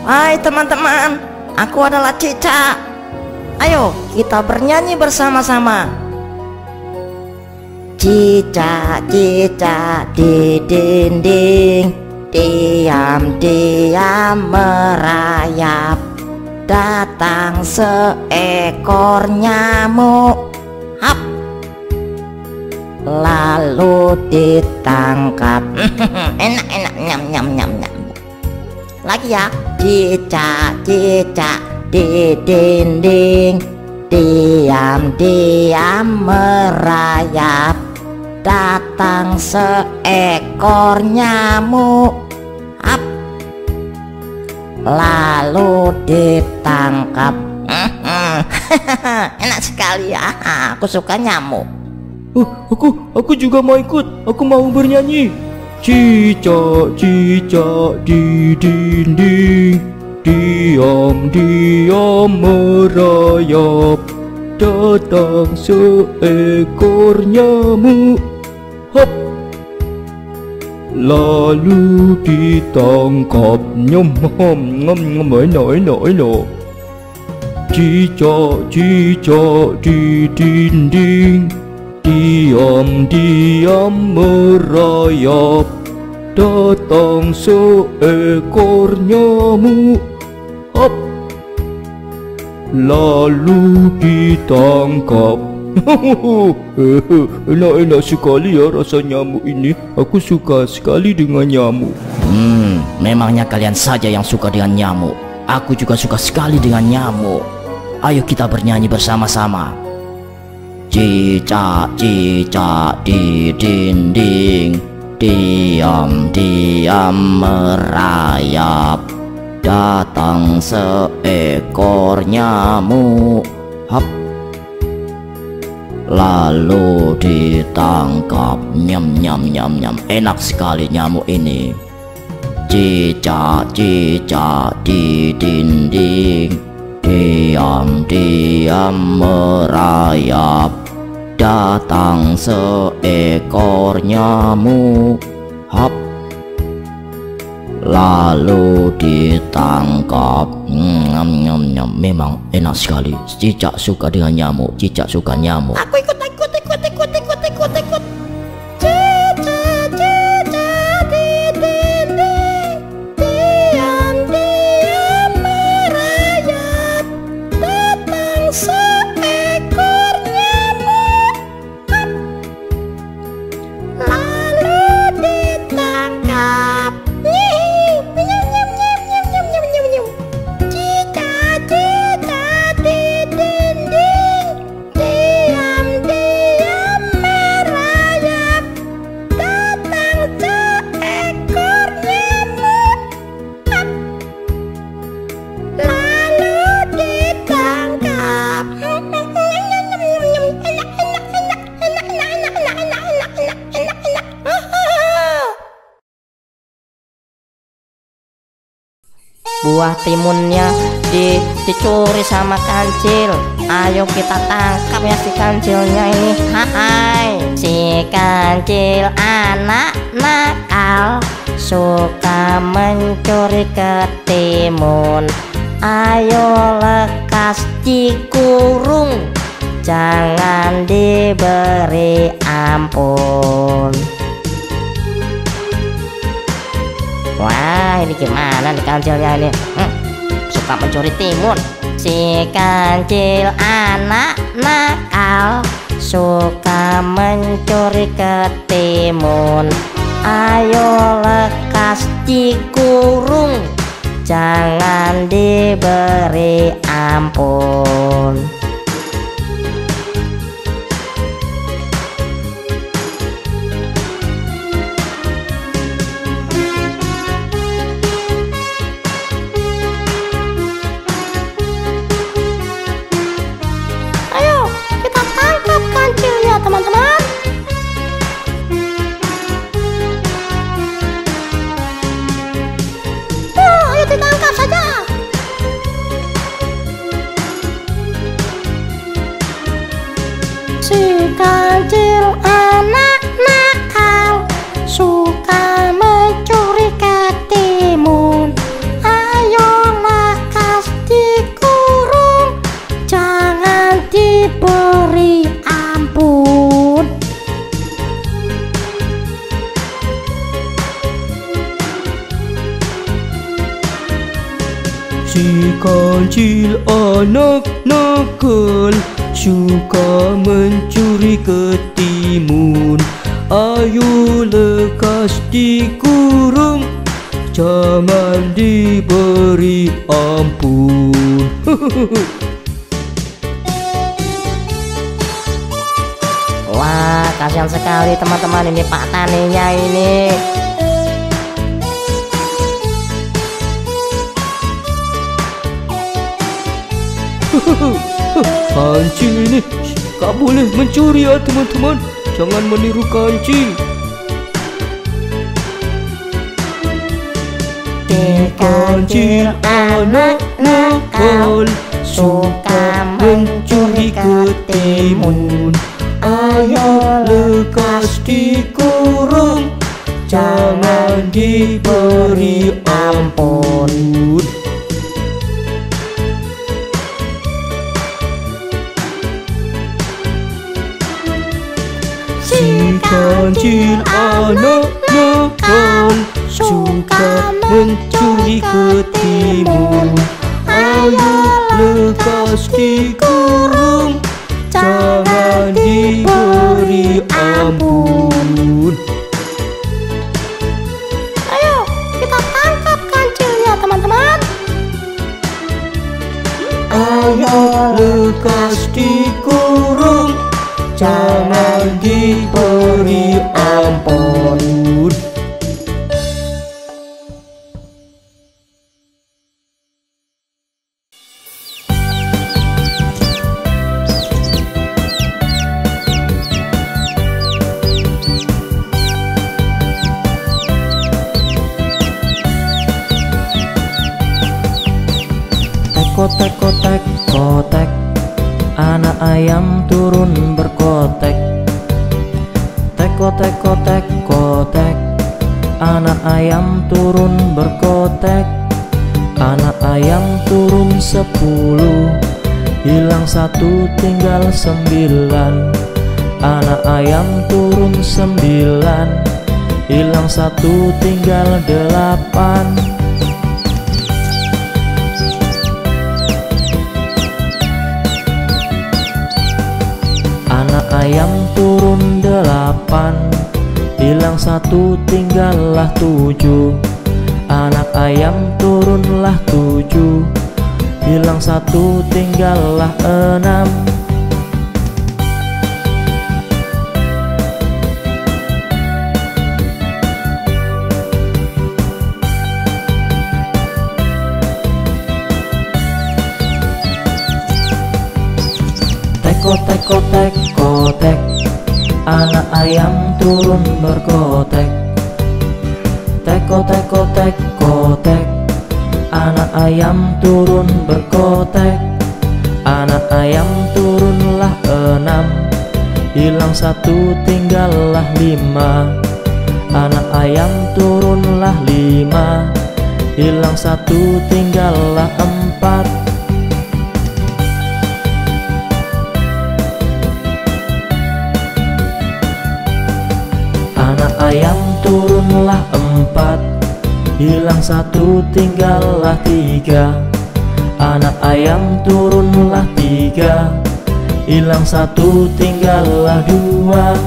Hai teman-teman, aku adalah Cicak. Ayo kita bernyanyi bersama-sama. Cicak, cicak di dinding, diam-diam merayap. Datang seekor nyamuk, hap, lalu ditangkap. Enak-enak, nyam-nyam-nyam. Lagi ya. Cicak, cicak di dinding, diam-diam merayap. Datang seekor nyamuk, hap, lalu ditangkap. Enak sekali ya, aku suka nyamuk. Aku juga mau ikut. Aku mau bernyanyi. Cicak, cicak di dinding, diam-diam merayap. Datang seekor nyamuk, hop, lalu ditangkap. Nyom, ngom, enak. Cicak, cicak di dinding, diam-diam merayap. Datang seekor nyamuk, hop, lalu ditangkap. Enak-enak sekali ya rasa nyamuk ini. Aku suka sekali dengan nyamuk. Memangnya kalian saja yang suka dengan nyamuk. Aku juga suka sekali dengan nyamuk. Ayo kita bernyanyi bersama-sama. Cicak, cicak di dinding, diam-diam merayap. Datang seekor nyamuk, hap, lalu ditangkap. Nyam. Enak sekali nyamuk ini. Cicak, cicak di dinding, diam-diam merayap. Datang seekor nyamuk, hap, lalu ditangkap. Memang enak sekali. Cicak suka dengan nyamuk. Cicak suka nyamuk. Aku ikut. Cicak, cicak di dinding, diam-diam merayap. Datang seekor nyamuk, hap, lalu ditangkap. Cicak-cicak di dinding, diam-diam merayap. Datang seekor nyamuk, hap, lalu ditangkap. Buah timunnya dicuri sama kancil. Ayo kita tangkap ya si kancilnya ini. Hai, si kancil anak nakal, suka mencuri ketimun. Ayo lekas dikurung, jangan diberi ampun. Wah, ini gimana nih kancilnya ini? Suka mencuri timun. Si kancil anak nakal, suka mencuri ketimun. Ayo lekas dikurung, jangan diberi ampun. Teman-teman, ayo ditangkap saja. Si kancil anak nakal, suka mencuri ketimun. Ayo lekas dikurung, jangan diberi ampun. Wah, kasihan sekali teman-teman ini Pak Taninya ini. Kancil ini gak boleh mencuri ya teman-teman. Jangan meniru kancil. Si kancil anak nakal, suka mencuri ketimun. Ayo lekas dikurung, jangan diberi ampun. Si kancil anak nakal, suka mencuri ketimun. Ayo lekas dikurung, jangan diberi ampun. Ayo kita tangkap kancilnya teman-teman. Ayo lekas dikurung, jangan diberi ampun. Kotek kotek kotek, anak ayam turun berkotek. Kotek kotek kotek, anak ayam turun berkotek. Anak ayam turun 10, hilang 1 tinggal 9. Anak ayam turun 9, hilang 1 tinggal 8. Anak ayam turun 8, hilang 1 tinggallah 7. Anak ayam turunlah 7, hilang 1 tinggallah 6. Kotek kotek kotek, anak ayam turun berkotek. Kotek kotek kotek, anak ayam turun berkotek. Anak ayam turunlah 6, hilang 1 tinggallah 5. Anak ayam turunlah 5, hilang 1 tinggallah 4. Anak ayam turunlah 4, hilang 1 tinggallah 3. Anak ayam turunlah 3, hilang 1 tinggallah 2.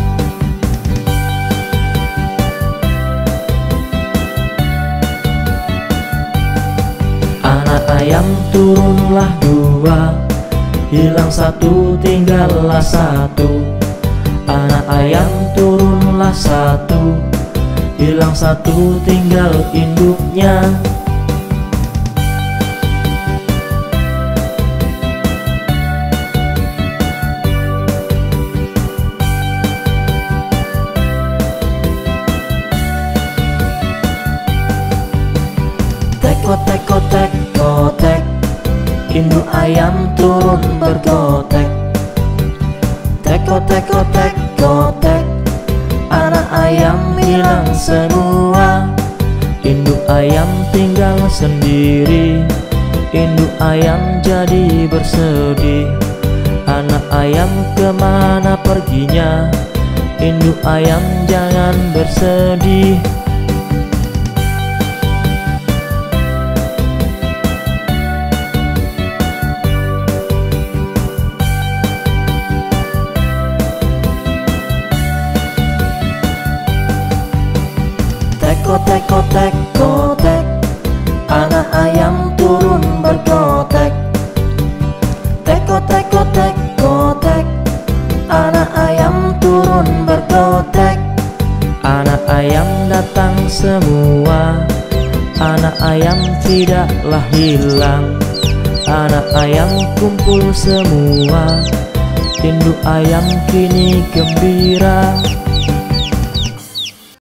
Anak ayam turunlah 2, hilang 1 tinggallah 1. Anak ayam turunlah 1, hilang 1 tinggal induknya. Kotek kotek kotek, induk ayam turun berkotek. Kotek kotek kotek, anak ayam hilang semua. Induk ayam tinggal sendiri, induk ayam jadi bersedih. Anak ayam kemana perginya, induk ayam jangan bersedih. kotek kotek kotek, anak ayam turun berkotek. Teko teko tek kotek, anak ayam turun berkotek. Anak ayam datang semua, anak ayam tidaklah hilang. Anak ayam kumpul semua, induk ayam kini gembira.